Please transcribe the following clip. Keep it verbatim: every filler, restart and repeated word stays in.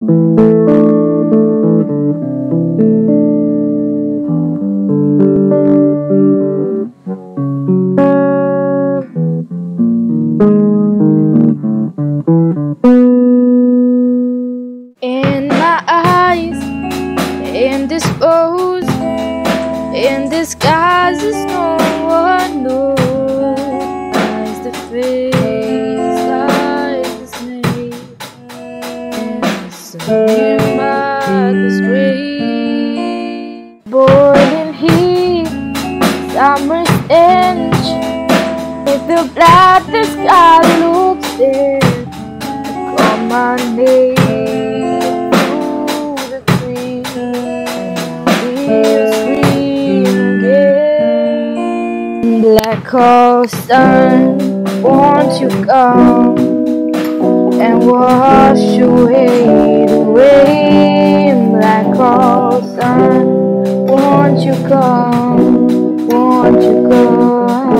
In my eyes, indisposed, in disguises no one knows. The face lies dismay, so near my disgrace. Boiling heat, summer stench, if the black the sky looks dead, call my name. Black hole sun, won't you come and wash away the rain? Black hole sun, won't you come, won't you come?